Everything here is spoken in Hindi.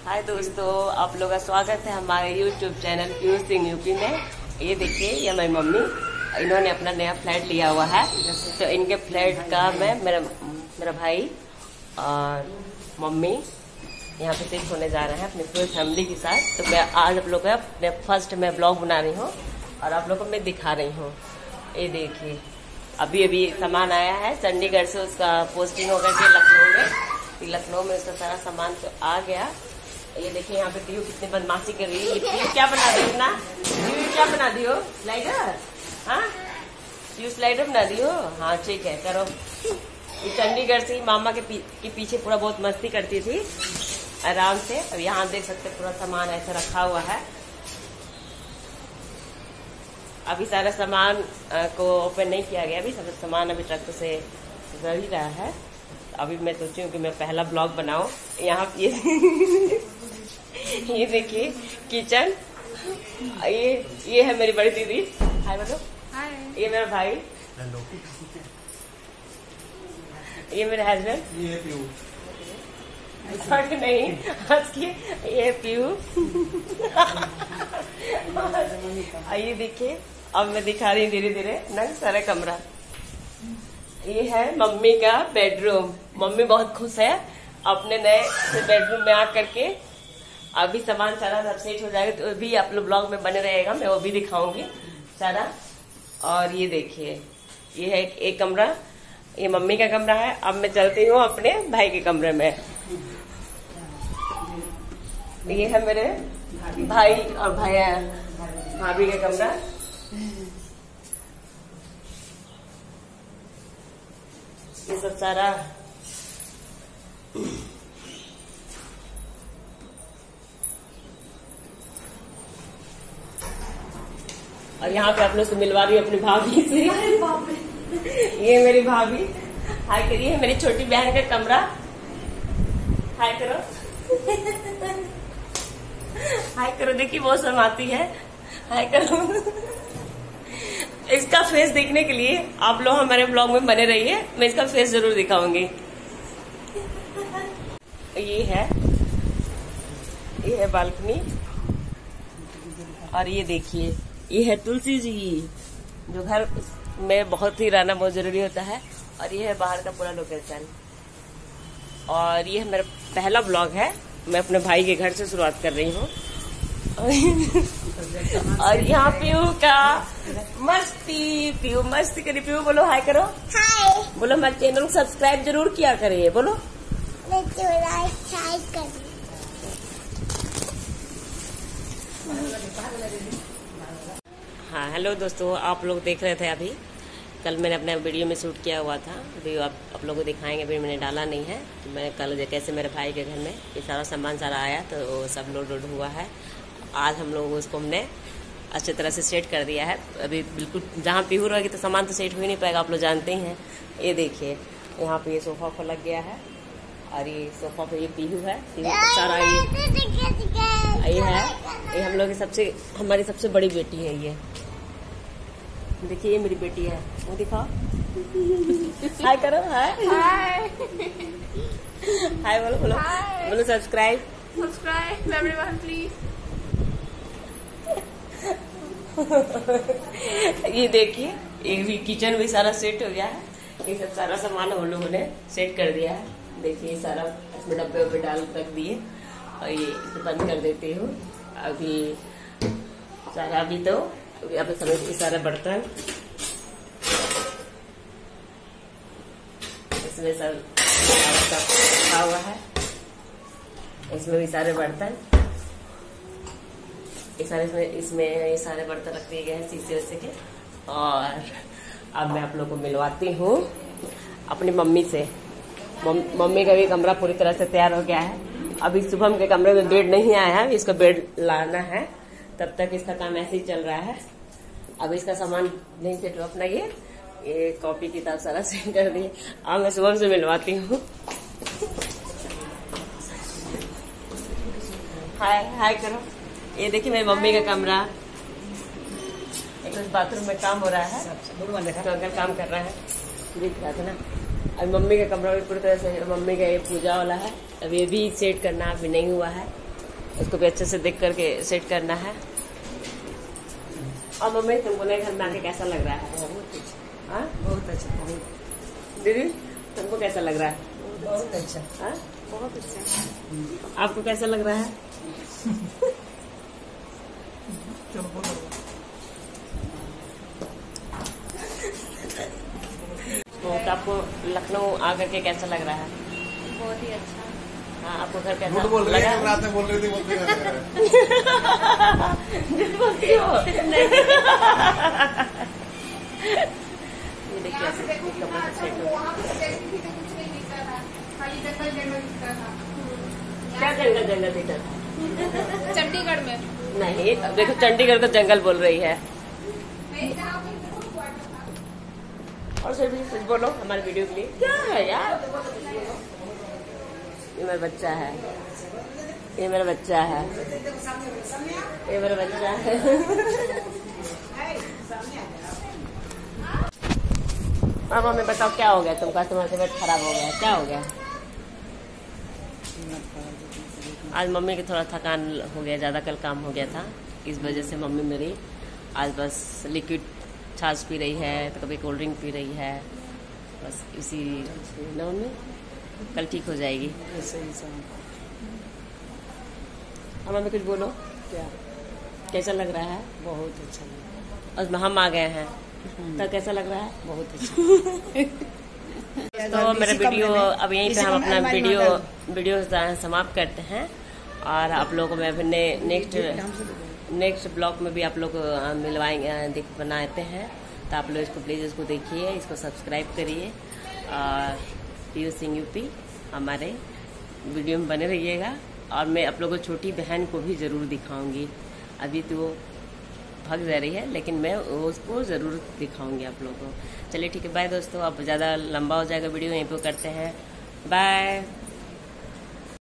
हाय दोस्तों, आप लोगों का स्वागत है हमारे YouTube channel Piyush Singh UP में। ये देखिए, ये मेरी मम्मी, इन्होंने अपना नया फ्लैट लिया हुआ है। तो इनके फ्लैट का मैं मेरा भाई और मम्मी यहाँ पे शिफ्ट होने जा रहे हैं अपनी पूरी फैमिली के साथ। तो मैं आज आप लोग का फर्स्ट मैं ब्लॉग बना रही हूँ और आप लोगों को मैं दिखा रही हूँ। ये देखिए, अभी सामान आया है चंडीगढ़ से, उसका पोस्टिंग होकर के लखनऊ में उसका सारा सामान तो आ गया। ये देखिए, यहाँ पे पीयू कितनी बदमाशी कर रही है। ये पीयू क्या बना दी ना, पीयू क्या बना दी हो? स्लाइडर? हाँ, पीयू स्लाइडर बना दी हो? हाँ ठीक है, करो। ये चंडीगढ़ से ही मामा के पीछे पूरा बहुत मस्ती करती थी आराम से। अब यहाँ देख सकते पूरा सामान ऐसा रखा हुआ है। अभी सारा सामान को ओपन नहीं किया गया, अभी सब सामान अभी ट्रक से रह ही रहा है। अभी मैं सोची हूँ कि मैं पहला ब्लॉग बनाऊं। यहाँ ये देखिए किचन, ये है मेरी बड़ी दीदी। हाय बोलो। हाय। ये मेरा भाई, ये मेरे हस्बैंड, ये पीयू नहीं हंस के, ये पीयू। ये देखिए, अब मैं दिखा रही हूँ धीरे धीरे ना सारा कमरा। ये है मम्मी का बेडरूम। मम्मी बहुत खुश है अपने नए बेडरूम में आकर के। अभी सामान सारा सब सेट हो जाएगा तो भी आप लोग ब्लॉग में बने रहेगा, मैं वो भी दिखाऊंगी सारा। और ये देखिए, ये है एक कमरा, ये मम्मी का कमरा है। अब मैं चलती हूँ अपने भाई के कमरे में। ये है मेरे भाई और भाभी का कमरा। ये सब सारा और यहाँ पे आप लोग से मिलवा रही हूँ अपनी भाभी से। ये मेरी भाभी, हाय करिए। मेरी छोटी बहन का कमरा, हाय करो। हाय करो, देखिए बहुत शर्माती है, हाय करो। इसका फेस देखने के लिए आप लोग हमारे ब्लॉग में बने रहिए, मैं इसका फेस जरूर दिखाऊंगी। ये है बालकनी। और ये देखिए, ये है तुलसी जी, जो घर में बहुत ही रहना बहुत जरूरी होता है। और ये है बाहर का पूरा लोकेशन। और ये मेरा पहला ब्लॉग है, मैं अपने भाई के घर से शुरुआत कर रही हूँ। और यहाँ पीयू का मस्ती, पीयू मस्ती करी। पीयू बोलो हाय करो। हाय बोलो। मेरे चैनल को सब्सक्राइब जरूर किया करिए, बोलो। हाँ हेलो दोस्तों, आप लोग देख रहे थे अभी, कल मैंने अपने वीडियो में शूट किया हुआ था, वीडियो आप लोगों को दिखाएंगे। अभी मैंने डाला नहीं है तो मैंने कल कैसे मेरे भाई के घर में ये सारा सामान सारा आया तो सब लोड हुआ है। आज हम लोग उसको हमने अच्छी तरह से सेट कर दिया है। अभी बिल्कुल जहाँ पीहू रहेगी तो सामान तो सेट हो ही नहीं पाएगा, आप लोग जानते ही हैं। ये देखिए, यहाँ पे ये सोफा पर लग गया है और ये सोफा पे ये पीहू है, सारा ये है। ये हम लोग की हमारी सबसे बड़ी बेटी है। ये देखिए, ये मेरी बेटी है, वो दिखाओ। हाय करो। हाय हाय बोलो बोलो। Subscribe everyone please. ये देखिए, ये भी किचन भी सारा सेट हो गया है। ये सब सारा सामान हम लोगों ने सेट कर दिया है। देखिए सारा इसमें डब्बे वब्बे डाल रख दिए और ये बंद कर देती हूँ। अभी सारा अभी तो यहाँ पे समझ सारा बर्तन इसमें सब रखा हुआ है। इसमें भी सारे बर्तन, इसमें ये सारे बर्तन रख दिए गए हैं शीशे वैसे के। और अब मैं आप लोगों को मिलवाती हूँ अपनी मम्मी से। मम्मी का भी कमरा पूरी तरह से तैयार हो गया है। अभी शुभम के कमरे में बेड नहीं आया है, इसको बेड लाना है, तब तक इसका काम ऐसे ही चल रहा है। अब इसका सामान नहीं सेट हो, अपना ये कॉपी किताब सारा सेट कर दिए। अब मैं शुभम से मिलवाती हूँ। हाय करो। ये देखिए मेरी मम्मी का कमरा, एक बाथरूम में काम हो रहा है तो अंकल काम कर रहा है, दिख रहा था ना। अब मम्मी का कमरा भी पूरी तरह से, मम्मी का ये पूजा वाला है, अब ये भी सेट करना अभी नहीं हुआ है। इसको भी अच्छे से देख करके सेट करना है। और मम्मी तुमको नए घर में आके कैसा लग रहा है? बहुत अच्छा, बहुत। दीदी तुमको कैसा लग रहा है? बहुत अच्छा। हाँ? बहुत अच्छा। आपको कैसा लग रहा है? तो आपको लखनऊ आकर के कैसा लग रहा है? बहुत ही अच्छा। हाँ, आपको घर कैसा बोल रही लगा? है, रात में बोल रही थी, बोलती बोलती हो? ये देखिए ऐसे कपड़े से सेट हो। क्या जंगल जंगल दिखा था? चंडीगढ़ में नहीं, देखो चंडीगढ़ को जंगल बोल रही है। और सर भी कुछ बोलो हमारे वीडियो के लिए। क्या है यार? ये मेरा बच्चा है, ये मेरा बच्चा है, ये मेरा बच्चा है। अब हमें बताओ क्या हो गया तुमका? तुम्हारा तबीयत खराब हो गया, क्या हो गया? आज मम्मी की थोड़ा थकान हो गया, ज्यादा कल काम हो गया था, इस वजह से मम्मी मेरी आज बस लिक्विड छाछ पी रही है, तो कभी कोल्ड ड्रिंक पी रही है, बस इसी ना मम्मी, कल ठीक हो जाएगी। अब मम्मी कुछ बोलो। क्या कैसा लग रहा है? बहुत अच्छा लगा। और हम आ गए हैं तो कैसा लग रहा है? बहुत अच्छा। तो मेरा वीडियो अब यहीं पे हम अपना वीडियो समाप्त करते हैं, और आप लोगों को मैं अपने नेक्स्ट ब्लॉग में भी आप लोग मिलवाएंगे, बनाते हैं, तो आप लोग इसको प्लीज़ इसको देखिए, इसको सब्सक्राइब करिए, और पीयू सिंह यूपी हमारे वीडियो में बने रहिएगा। और मैं आप लोगों को छोटी बहन को भी ज़रूर दिखाऊंगी, अभी तो वो भाग जा रही है, लेकिन मैं उसको ज़रूर दिखाऊंगी आप लोगों को। चलिए ठीक है, बाय दोस्तों। अब ज़्यादा लंबा हो जाएगा वीडियो, यहीं पे करते हैं, बाय।